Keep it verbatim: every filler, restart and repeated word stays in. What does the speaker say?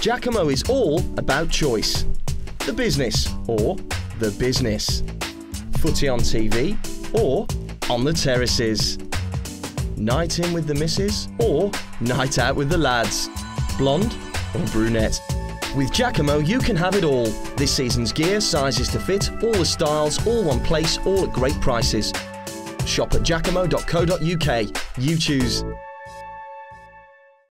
Jacamo is all about choice. The business or the business. Footy on T V or on the terraces. Night in with the missus or night out with the lads. Blonde or brunette. With Jacamo you can have it all. This season's gear, sizes to fit, all the styles, all one place, all at great prices. Shop at jacamo dot co dot U K. You choose.